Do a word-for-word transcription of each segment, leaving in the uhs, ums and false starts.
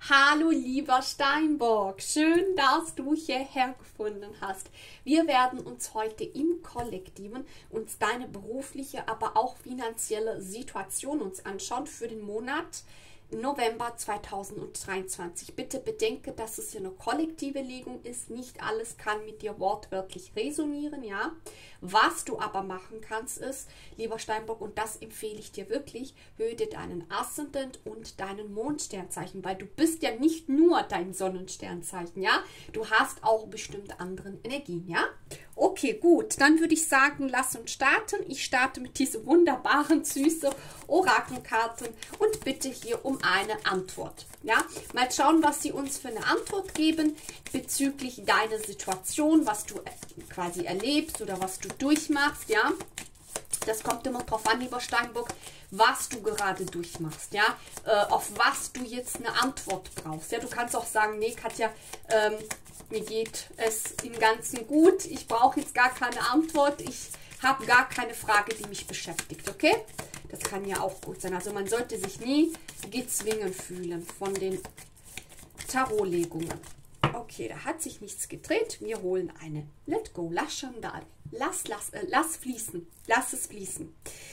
Hallo lieber Steinbock, schön, dass du hierher gefunden hast. Wir werden uns heute im Kollektiven uns deine berufliche, aber auch finanzielle Situation uns anschauen für den Monat November zweitausenddreiundzwanzig. Bitte bedenke, dass es hier eine kollektive Legung ist. Nicht alles kann mit dir wortwörtlich resonieren, ja. Was du aber machen kannst ist, lieber Steinbock, und das empfehle ich dir wirklich, höre dir deinen Aszendent und deinen Mondsternzeichen, weil du bist ja nicht nur dein Sonnensternzeichen, ja. Du hast auch bestimmt anderen Energien, ja. Okay, gut, dann würde ich sagen, lass uns starten. Ich starte mit diesen wunderbaren, süßen Orakelkarten und bitte hier um eine Antwort. Ja, mal schauen, was sie uns für eine Antwort geben bezüglich deiner Situation, was du quasi erlebst oder was du durchmachst, ja. Das kommt immer drauf an, lieber Steinbock, was du gerade durchmachst, ja, äh, auf was du jetzt eine Antwort brauchst. Ja, du kannst auch sagen, nee, Katja, ähm, mir geht es im Ganzen gut, ich brauche jetzt gar keine Antwort, ich habe gar keine Frage, die mich beschäftigt, okay? Das kann ja auch gut sein. Also man sollte sich nie gezwungen fühlen von den Tarotlegungen. Okay, da hat sich nichts gedreht. Wir holen eine. Let go, lass Chandal. Lass, lass, äh, lass fließen. Lass es fließen.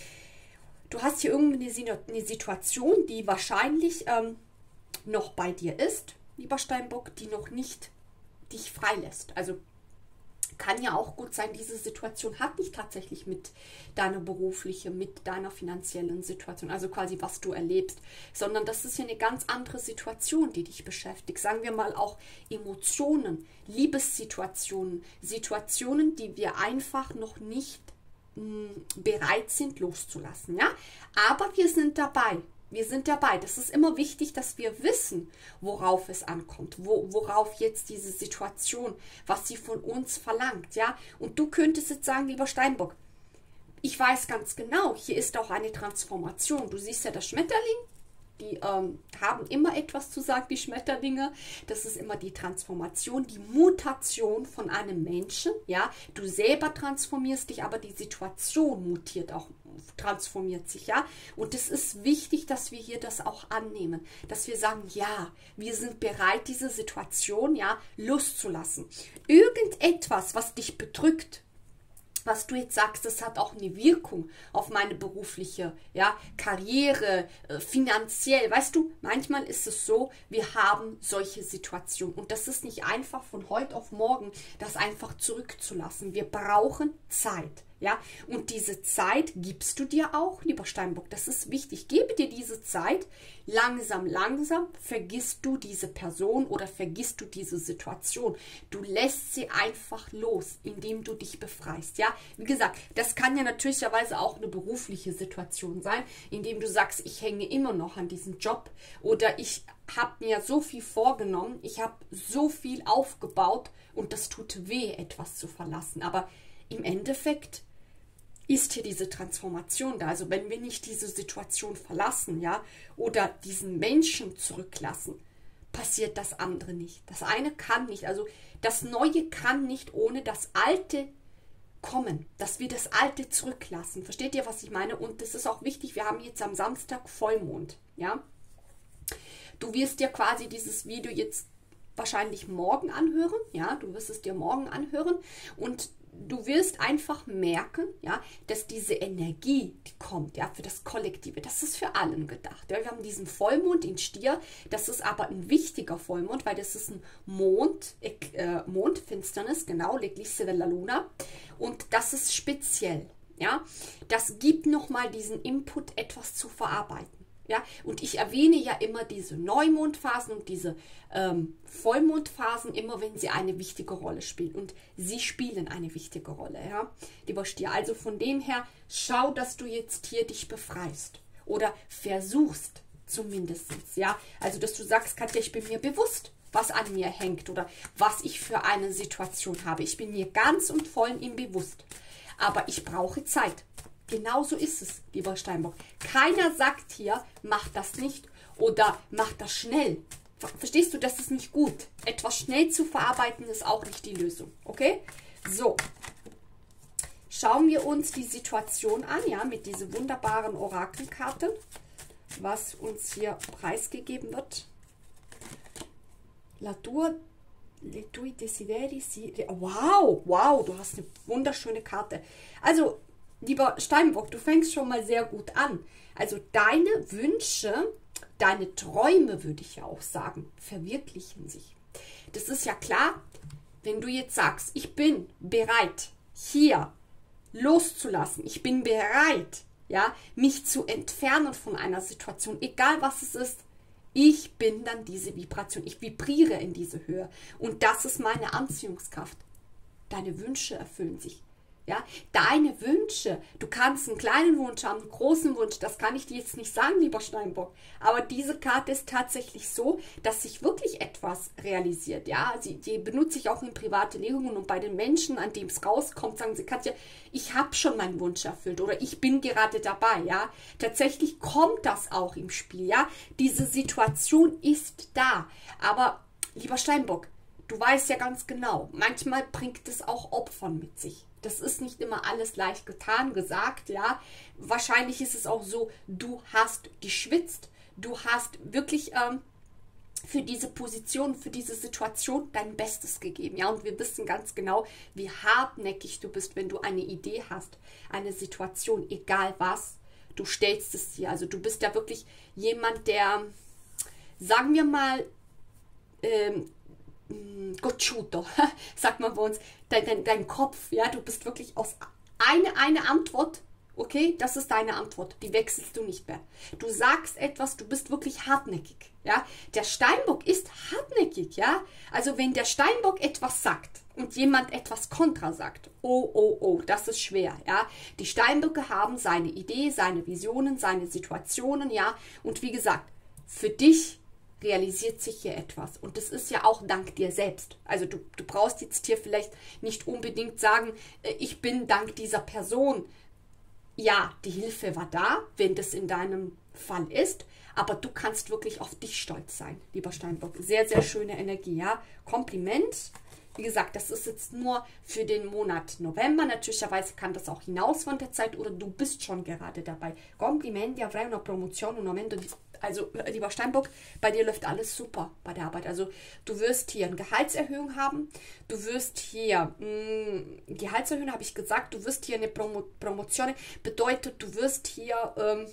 Du hast hier irgendeine eine Situation, die wahrscheinlich ähm, noch bei dir ist, lieber Steinbock, die noch nicht dich freilässt. Also kann ja auch gut sein, diese Situation hat nicht tatsächlich mit deiner beruflichen, mit deiner finanziellen Situation, also quasi was du erlebst, sondern das ist ja eine ganz andere Situation, die dich beschäftigt. Sagen wir mal auch Emotionen, Liebessituationen, Situationen, die wir einfach noch nicht mh, bereit sind loszulassen, ja? Aber wir sind dabei. Wir sind dabei. Das ist immer wichtig, dass wir wissen, worauf es ankommt, wo, worauf jetzt diese Situation, was sie von uns verlangt, ja. Und du könntest jetzt sagen, lieber Steinbock, ich weiß ganz genau, hier ist auch eine Transformation. Du siehst ja das Schmetterling, die ähm, haben immer etwas zu sagen, die Schmetterlinge. Das ist immer die Transformation, die Mutation von einem Menschen, ja. Du selber transformierst dich, aber die Situation mutiert auch, transformiert sich, ja. Und es ist wichtig, dass wir hier das auch annehmen, dass wir sagen, ja, wir sind bereit, diese Situation, ja, loszulassen. Irgendetwas, was dich bedrückt, was du jetzt sagst, das hat auch eine Wirkung auf meine berufliche, ja, Karriere, äh, finanziell. Weißt du, manchmal ist es so, wir haben solche Situationen. Und das ist nicht einfach von heute auf morgen, das einfach zurückzulassen. Wir brauchen Zeit. Ja, und diese Zeit gibst du dir auch, lieber Steinbock. Das ist wichtig. Gebe dir diese Zeit. Langsam, langsam vergisst du diese Person oder vergisst du diese Situation. Du lässt sie einfach los, indem du dich befreist. Ja, wie gesagt, das kann ja natürlicherweise auch eine berufliche Situation sein, indem du sagst, ich hänge immer noch an diesem Job oder ich habe mir so viel vorgenommen, ich habe so viel aufgebaut und das tut weh, etwas zu verlassen. Aber im Endeffekt ist hier diese Transformation da. Also wenn wir nicht diese Situation verlassen, ja, oder diesen Menschen zurücklassen, passiert das andere nicht. Das eine kann nicht, also das Neue kann nicht ohne das Alte kommen, dass wir das Alte zurücklassen. Versteht ihr, was ich meine? Und das ist auch wichtig, wir haben jetzt am Samstag Vollmond, ja. Du wirst dir quasi dieses Video jetzt wahrscheinlich morgen anhören, ja, du wirst es dir morgen anhören und du wirst einfach merken, ja, dass diese Energie, die kommt, ja, für das Kollektive, das ist für allen gedacht. Ja. Wir haben diesen Vollmond in Stier, das ist aber ein wichtiger Vollmond, weil das ist ein Mond, äh, Mondfinsternis, genau, l'Eclisse della Luna, und das ist speziell, ja. Das gibt nochmal diesen Input, etwas zu verarbeiten. Ja, und ich erwähne ja immer diese Neumondphasen und diese ähm, Vollmondphasen, immer wenn sie eine wichtige Rolle spielen. Und sie spielen eine wichtige Rolle, ja, lieber Stier. Also von dem her, schau, dass du jetzt hier dich befreist. Oder versuchst zumindest, ja. Also, dass du sagst, Katja, ich bin mir bewusst, was an mir hängt oder was ich für eine Situation habe. Ich bin mir ganz und voll im Bewusst. Aber ich brauche Zeit. Genauso ist es, lieber Steinbock. Keiner sagt hier, mach das nicht oder mach das schnell. Verstehst du, das ist nicht gut. Etwas schnell zu verarbeiten ist auch nicht die Lösung. Okay? So. Schauen wir uns die Situation an, ja, mit diesen wunderbaren Orakelkarten, was uns hier preisgegeben wird. La tua, le tui desideri si... Wow, wow, du hast eine wunderschöne Karte. Also, lieber Steinbock, du fängst schon mal sehr gut an. Also deine Wünsche, deine Träume, würde ich ja auch sagen, verwirklichen sich. Das ist ja klar, wenn du jetzt sagst, ich bin bereit, hier loszulassen, ich bin bereit, ja, mich zu entfernen von einer Situation, egal was es ist, ich bin dann diese Vibration, ich vibriere in diese Höhe und das ist meine Anziehungskraft. Deine Wünsche erfüllen sich. Ja, deine Wünsche, du kannst einen kleinen Wunsch haben, einen großen Wunsch, das kann ich dir jetzt nicht sagen, lieber Steinbock, aber diese Karte ist tatsächlich so, dass sich wirklich etwas realisiert, ja, sie, die benutze ich auch in private Legungen und bei den Menschen, an denen es rauskommt, sagen sie, Katja, ich habe schon meinen Wunsch erfüllt oder ich bin gerade dabei, ja, tatsächlich kommt das auch im Spiel, ja, diese Situation ist da, aber lieber Steinbock, du weißt ja ganz genau, manchmal bringt es auch Opfer mit sich. Das ist nicht immer alles leicht getan, gesagt, ja. Wahrscheinlich ist es auch so, du hast geschwitzt, du hast wirklich ähm, für diese Position, für diese Situation dein Bestes gegeben, ja. Und wir wissen ganz genau, wie hartnäckig du bist, wenn du eine Idee hast, eine Situation, egal was, du stellst es dir. Also du bist ja wirklich jemand, der, sagen wir mal, ähm, Gocciuto, sagt man bei uns, dein, dein, dein Kopf, ja, du bist wirklich aus eine, eine Antwort, okay, das ist deine Antwort, die wechselst du nicht mehr. Du sagst etwas, du bist wirklich hartnäckig, ja. Der Steinbock ist hartnäckig, ja. Also wenn der Steinbock etwas sagt und jemand etwas kontra sagt, oh, oh, oh, das ist schwer, ja. Die Steinböcke haben seine Idee, seine Visionen, seine Situationen, ja. Und wie gesagt, für dich realisiert sich hier etwas. Und das ist ja auch dank dir selbst. Also du, du brauchst jetzt hier vielleicht nicht unbedingt sagen, ich bin dank dieser Person. Ja, die Hilfe war da, wenn das in deinem Fall ist. Aber du kannst wirklich auf dich stolz sein, lieber Steinbock. Sehr, sehr schöne Energie, ja. Kompliment. Wie gesagt, das ist jetzt nur für den Monat November. Natürlicherweise kann das auch hinaus von der Zeit oder du bist schon gerade dabei. Komplimenti, avrai una promozione, un aumento di... Also, lieber Steinbock, bei dir läuft alles super bei der Arbeit. Also, du wirst hier eine Gehaltserhöhung haben. Du wirst hier, mh, Gehaltserhöhung habe ich gesagt, du wirst hier eine Promo Promotion. Bedeutet, du wirst hier, ähm,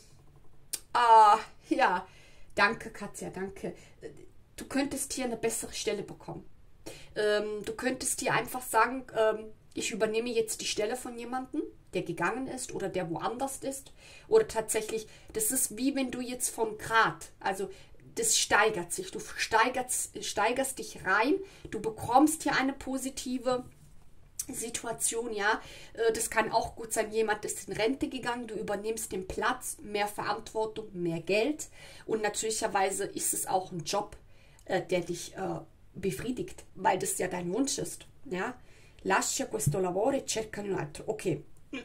ah, ja, danke Katja, danke. Du könntest hier eine bessere Stelle bekommen. Ähm, du könntest dir einfach sagen, ähm, ich übernehme jetzt die Stelle von jemandem, der gegangen ist oder der woanders ist. Oder tatsächlich, das ist wie wenn du jetzt von Grad, also das steigert sich. Du steigerst, steigerst dich rein, du bekommst hier eine positive Situation, ja. Das kann auch gut sein, jemand ist in Rente gegangen, du übernimmst den Platz, mehr Verantwortung, mehr Geld. Und natürlicherweise ist es auch ein Job, äh, der dich äh, befriedigt, weil das ja dein Wunsch ist, ja. Lascia questo lavoro e cercane un altro. Okay.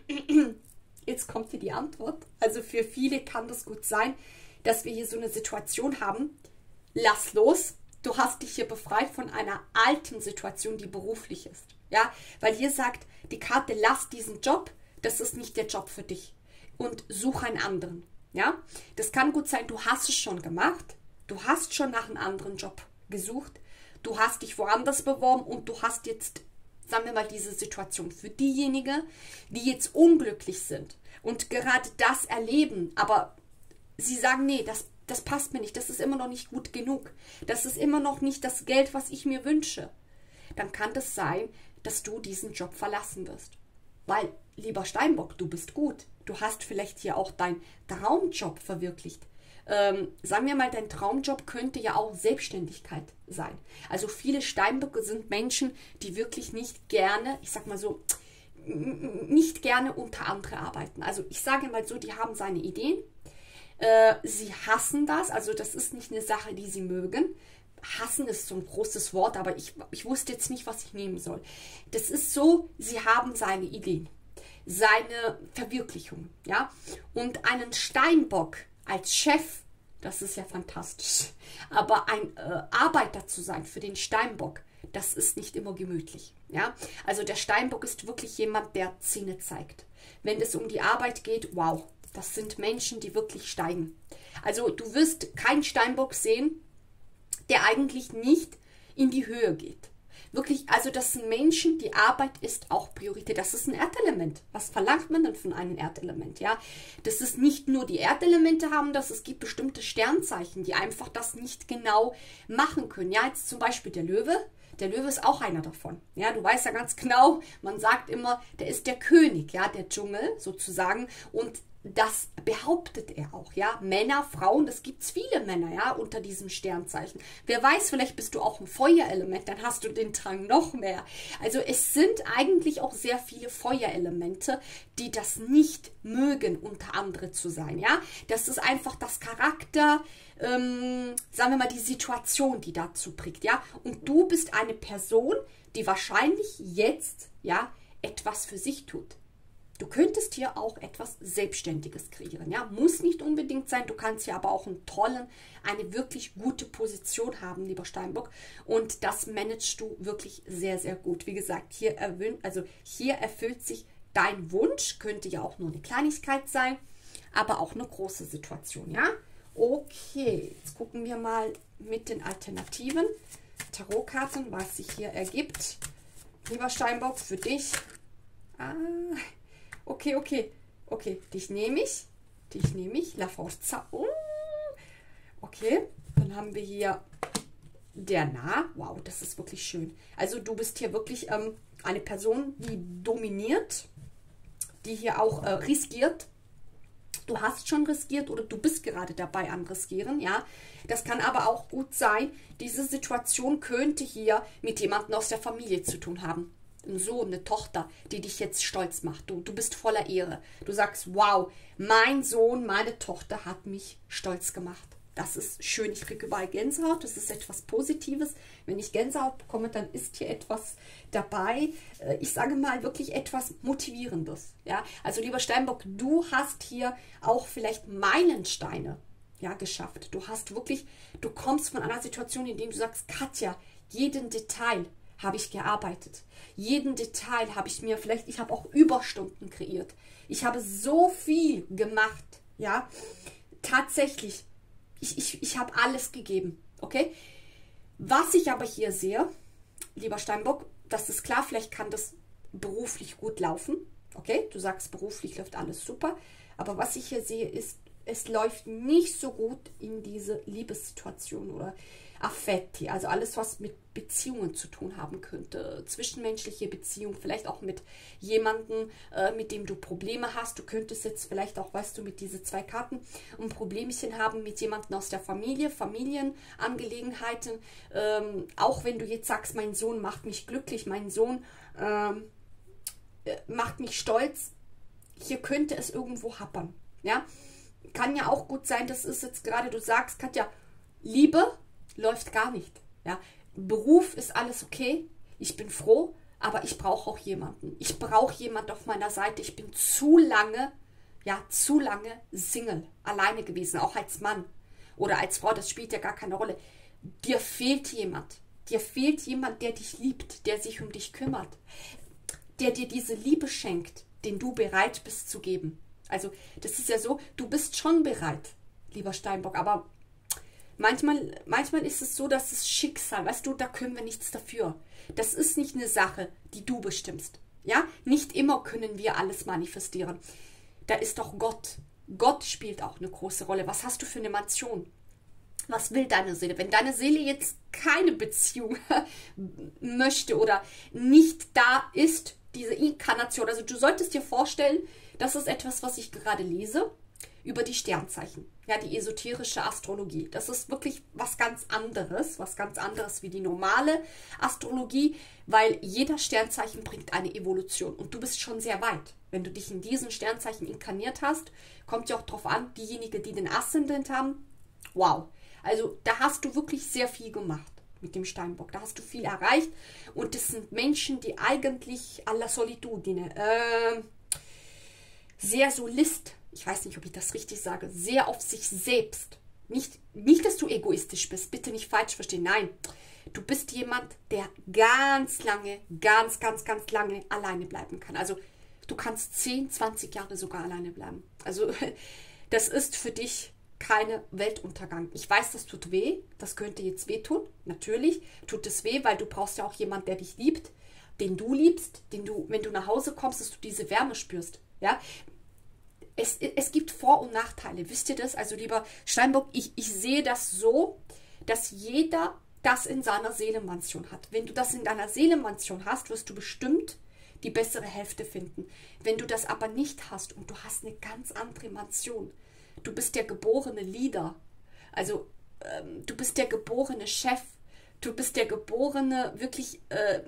Jetzt kommt hier die Antwort. Also für viele kann das gut sein, dass wir hier so eine Situation haben. Lass los. Du hast dich hier befreit von einer alten Situation, die beruflich ist. Ja, weil hier sagt die Karte, lass diesen Job. Das ist nicht der Job für dich. Und such einen anderen. Ja, das kann gut sein, du hast es schon gemacht. Du hast schon nach einem anderen Job gesucht. Du hast dich woanders beworben und du hast jetzt, sagen wir mal, diese Situation für diejenigen, die jetzt unglücklich sind und gerade das erleben, aber sie sagen, nee, das, das passt mir nicht, das ist immer noch nicht gut genug, das ist immer noch nicht das Geld, was ich mir wünsche, dann kann das sein, dass du diesen Job verlassen wirst. Weil, lieber Steinbock, du bist gut, du hast vielleicht hier auch deinen Traumjob verwirklicht. Ähm, sagen wir mal, dein Traumjob könnte ja auch Selbstständigkeit sein. Also viele Steinböcke sind Menschen, die wirklich nicht gerne, ich sag mal so, nicht gerne unter andere arbeiten. Also ich sage mal so, die haben seine Ideen, äh, sie hassen das, also das ist nicht eine Sache, die sie mögen. Hassen ist so ein großes Wort, aber ich, ich wusste jetzt nicht, was ich nehmen soll. Das ist so, sie haben seine Ideen, seine Verwirklichung, ja. Und einen Steinbock als Chef, das ist ja fantastisch. Aber ein äh, Arbeiter zu sein für den Steinbock, das ist nicht immer gemütlich. Ja? Also der Steinbock ist wirklich jemand, der Zähne zeigt. Wenn es um die Arbeit geht, wow, das sind Menschen, die wirklich steigen. Also du wirst keinen Steinbock sehen, der eigentlich nicht in die Höhe geht. Wirklich, also das sind Menschen, die Arbeit ist auch Priorität. Das ist ein Erdelement. Was verlangt man denn von einem Erdelement? Ja, das ist nicht nur die Erdelemente haben das, es gibt bestimmte Sternzeichen, die einfach das nicht genau machen können. Ja, jetzt zum Beispiel der Löwe. Der Löwe ist auch einer davon. Ja, du weißt ja ganz genau, man sagt immer, der ist der König, ja, der Dschungel sozusagen. Und das behauptet er auch, ja. Männer, Frauen, es gibt viele Männer, ja, unter diesem Sternzeichen. Wer weiß, vielleicht bist du auch ein Feuerelement, dann hast du den Drang noch mehr. Also es sind eigentlich auch sehr viele Feuerelemente, die das nicht mögen, unter andere zu sein, ja. Das ist einfach das Charakter, ähm, sagen wir mal, die Situation, die dazu prägt, ja. Und du bist eine Person, die wahrscheinlich jetzt, ja, etwas für sich tut. Du könntest hier auch etwas Selbstständiges kreieren, ja, muss nicht unbedingt sein, du kannst hier aber auch einen tollen, eine wirklich gute Position haben, lieber Steinbock, und das managst du wirklich sehr, sehr gut. Wie gesagt, hier, erwün also hier erfüllt sich dein Wunsch, könnte ja auch nur eine Kleinigkeit sein, aber auch eine große Situation, ja. Okay, jetzt gucken wir mal mit den Alternativen Tarotkarten, was sich hier ergibt. Lieber Steinbock, für dich. Ah, okay, okay, okay, dich nehme ich, dich nehme ich, La Forza, oh. Okay, dann haben wir hier der Narr, wow, das ist wirklich schön. Also du bist hier wirklich ähm, eine Person, die dominiert, die hier auch äh, riskiert. Du hast schon riskiert oder du bist gerade dabei am Riskieren, ja. Das kann aber auch gut sein, diese Situation könnte hier mit jemandem aus der Familie zu tun haben. Ein Sohn, eine Tochter, die dich jetzt stolz macht. Du, du bist voller Ehre. Du sagst, wow, mein Sohn, meine Tochter hat mich stolz gemacht. Das ist schön. Ich kriege überall Gänsehaut. Das ist etwas Positives. Wenn ich Gänsehaut bekomme, dann ist hier etwas dabei. Ich sage mal wirklich etwas Motivierendes. Ja? Also lieber Steinbock, du hast hier auch vielleicht Meilensteine, ja, geschafft. Du hast wirklich, du kommst von einer Situation, in der du sagst, Katja, jeden Detail habe ich gearbeitet. Jeden Detail habe ich mir vielleicht, ich habe auch Überstunden kreiert. Ich habe so viel gemacht, ja. Tatsächlich, ich, ich, ich habe alles gegeben, okay. Was ich aber hier sehe, lieber Steinbock, das ist klar, vielleicht kann das beruflich gut laufen, okay. Du sagst, beruflich läuft alles super, aber was ich hier sehe, ist, es läuft nicht so gut in diese Liebessituation oder Affetti, also alles, was mit Beziehungen zu tun haben könnte, zwischenmenschliche Beziehungen, vielleicht auch mit jemandem, äh, mit dem du Probleme hast. Du könntest jetzt vielleicht auch, weißt du, mit diesen zwei Karten ein Problemchen haben mit jemandem aus der Familie, Familienangelegenheiten. Ähm, auch wenn du jetzt sagst, mein Sohn macht mich glücklich, mein Sohn ähm, äh, macht mich stolz, hier könnte es irgendwo happern. Ja? Kann ja auch gut sein, das ist jetzt gerade, du sagst, Katja, Liebe läuft gar nicht. Ja? Beruf ist alles okay, ich bin froh, aber ich brauche auch jemanden. Ich brauche jemanden auf meiner Seite. Ich bin zu lange, ja, zu lange Single, alleine gewesen, auch als Mann oder als Frau, das spielt ja gar keine Rolle. Dir fehlt jemand. Dir fehlt jemand, der dich liebt, der sich um dich kümmert, der dir diese Liebe schenkt, den du bereit bist zu geben. Also das ist ja so, du bist schon bereit, lieber Steinbock, aber Manchmal, manchmal ist es so, dass das Schicksal, weißt du, da können wir nichts dafür. Das ist nicht eine Sache, die du bestimmst. Ja, nicht immer können wir alles manifestieren. Da ist doch Gott. Gott spielt auch eine große Rolle. Was hast du für eine Mansion? Was will deine Seele? Wenn deine Seele jetzt keine Beziehung möchte oder nicht da ist, diese Inkarnation, also du solltest dir vorstellen, das ist etwas, was ich gerade lese, über die Sternzeichen, ja, die esoterische Astrologie. Das ist wirklich was ganz anderes, was ganz anderes wie die normale Astrologie, weil jeder Sternzeichen bringt eine Evolution und du bist schon sehr weit. Wenn du dich in diesen Sternzeichen inkarniert hast, kommt ja auch darauf an, diejenigen, die den Aszendent haben, wow. Also da hast du wirklich sehr viel gemacht mit dem Steinbock, da hast du viel erreicht und das sind Menschen, die eigentlich alla solitudine, äh, sehr solist, ich weiß nicht, ob ich das richtig sage, sehr auf sich selbst. Nicht, nicht, dass du egoistisch bist, bitte nicht falsch verstehen, nein. Du bist jemand, der ganz lange, ganz, ganz, ganz lange alleine bleiben kann. Also du kannst zehn, zwanzig Jahre sogar alleine bleiben. Also das ist für dich keine Weltuntergang. Ich weiß, das tut weh, das könnte jetzt wehtun, Natürlich tut es weh, weil du brauchst ja auch jemanden, der dich liebt, den du liebst, den du, wenn du nach Hause kommst, dass du diese Wärme spürst. Ja, es, es gibt Vor- und Nachteile. Wisst ihr das? Also lieber Steinbock, ich, ich sehe das so, dass jeder das in seiner Seelenmansion hat. Wenn du das in deiner Seelenmansion hast, wirst du bestimmt die bessere Hälfte finden. Wenn du das aber nicht hast und du hast eine ganz andere Mansion, du bist der geborene Leader, also ähm, du bist der geborene Chef, du bist der geborene, wirklich äh,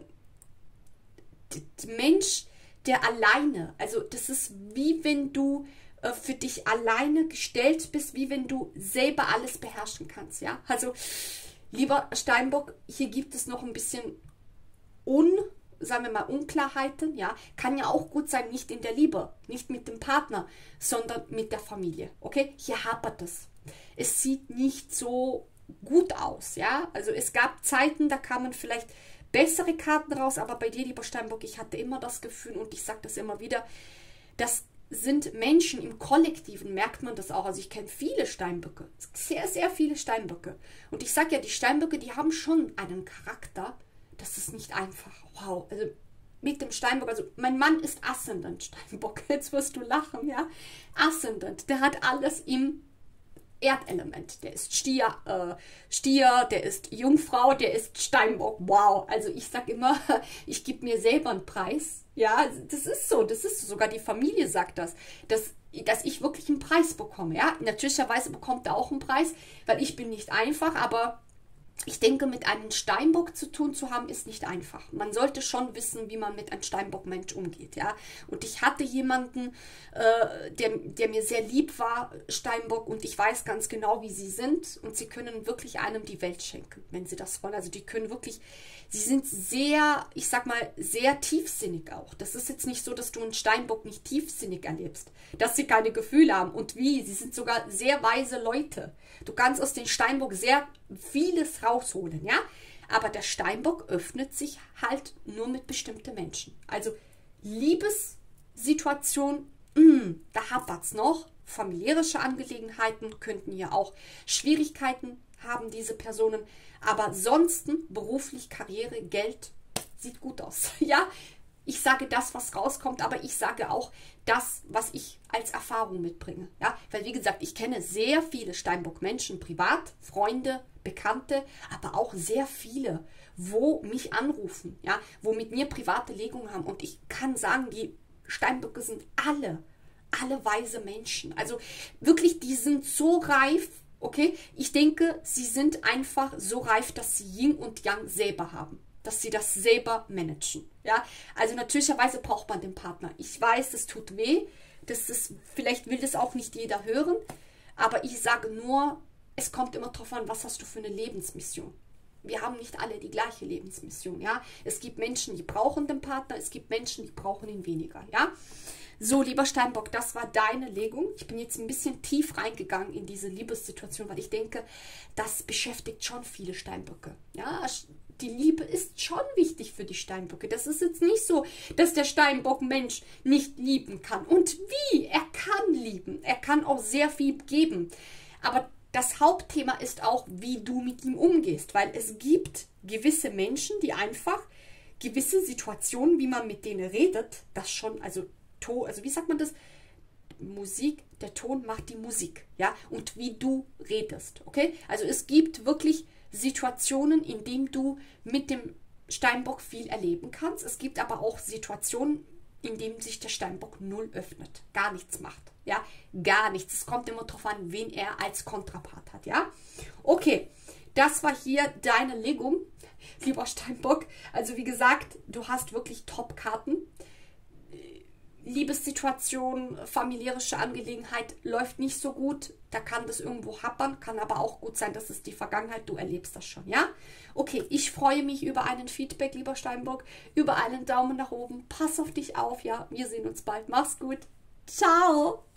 Mensch, der alleine, also das ist wie wenn du äh, für dich alleine gestellt bist, wie wenn du selber alles beherrschen kannst, ja. Also, lieber Steinbock, hier gibt es noch ein bisschen un, sagen wir mal, Unklarheiten, ja. Kann ja auch gut sein, nicht in der Liebe, nicht mit dem Partner, sondern mit der Familie, okay. Hier hapert es. Es sieht nicht so gut aus, ja. Also es gab Zeiten, da kamen vielleicht bessere Karten raus, aber bei dir, lieber Steinbock, ich hatte immer das Gefühl, und ich sage das immer wieder, das sind Menschen im Kollektiven, merkt man das auch. Also ich kenne viele Steinböcke, sehr, sehr viele Steinböcke. Und ich sage ja, die Steinböcke, die haben schon einen Charakter, das ist nicht einfach. Wow, also mit dem Steinbock, also mein Mann ist Aszendent Steinbock, jetzt wirst du lachen, ja. Aszendent, der hat alles im Erdelement, der ist Stier, äh, Stier, der ist Jungfrau, der ist Steinbock, wow, also ich sag immer, ich gebe mir selber einen Preis, ja, das ist so, das ist so. Sogar die Familie sagt das, dass, dass ich wirklich einen Preis bekomme, ja, natürlicherweise bekommt er auch einen Preis, weil ich bin nicht einfach, aber ich denke, mit einem Steinbock zu tun zu haben, ist nicht einfach. Man sollte schon wissen, wie man mit einem Steinbock-Mensch umgeht, ja. Und ich hatte jemanden, äh, der, der mir sehr lieb war, Steinbock, und ich weiß ganz genau, wie sie sind. Und sie können wirklich einem die Welt schenken, wenn sie das wollen. Also die können wirklich, sie sind sehr, ich sag mal, sehr tiefsinnig auch. Das ist jetzt nicht so, dass du einen Steinbock nicht tiefsinnig erlebst, dass sie keine Gefühle haben. Und wie, sie sind sogar sehr weise Leute. Du kannst aus den Steinbock sehr vieles rausholen, ja. Aber der Steinbock öffnet sich halt nur mit bestimmten Menschen. Also Liebessituation, mh, da hapert's noch. Familiäre Angelegenheiten könnten ja auch Schwierigkeiten haben, diese Personen. Aber ansonsten beruflich, Karriere, Geld, sieht gut aus. Ja, ich sage das, was rauskommt, aber ich sage auch das, was ich als Erfahrung mitbringe. Ja, weil wie gesagt, ich kenne sehr viele Steinbock-Menschen privat, Freunde, Bekannte, aber auch sehr viele, wo mich anrufen, ja, wo mit mir private Legungen haben. Und ich kann sagen, die Steinböcke sind alle, alle weise Menschen. Also wirklich, die sind so reif, okay? Ich denke, sie sind einfach so reif, dass sie Yin und Yang selber haben, dass sie das selber managen. Ja, also natürlicherweise braucht man den Partner. Ich weiß, es tut weh. Das ist, vielleicht will das auch nicht jeder hören. Aber ich sage nur, es kommt immer darauf an, was hast du für eine Lebensmission. Wir haben nicht alle die gleiche Lebensmission. Ja, es gibt Menschen, die brauchen den Partner. Es gibt Menschen, die brauchen ihn weniger. Ja, so, lieber Steinbock, das war deine Legung. Ich bin jetzt ein bisschen tief reingegangen in diese Liebessituation, weil ich denke, das beschäftigt schon viele Steinböcke. Ja, die Liebe ist schon wichtig für die Steinböcke. Das ist jetzt nicht so, dass der Steinbock-Mensch nicht lieben kann. Und wie? Er kann lieben. Er kann auch sehr viel geben. Aber das Hauptthema ist auch, wie du mit ihm umgehst. Weil es gibt gewisse Menschen, die einfach gewisse Situationen, wie man mit denen redet, das schon, also, also wie sagt man das? Musik, der Ton macht die Musik. Ja? Und wie du redest. Okay? Also es gibt wirklich Situationen, in denen du mit dem Steinbock viel erleben kannst. Es gibt aber auch Situationen, in denen sich der Steinbock null öffnet, gar nichts macht, ja, gar nichts. Es kommt immer darauf an, wen er als Kontrapart hat, ja. Okay, das war hier deine Legung, lieber Steinbock. Also wie gesagt, du hast wirklich Top-Karten. Liebessituation, familiäre Angelegenheit läuft nicht so gut. Da kann das irgendwo happern, kann aber auch gut sein, dass es die Vergangenheit, du erlebst das schon, ja? Okay, ich freue mich über einen Feedback, lieber Steinbock, über einen Daumen nach oben. Pass auf dich auf, ja? Wir sehen uns bald. Mach's gut. Ciao!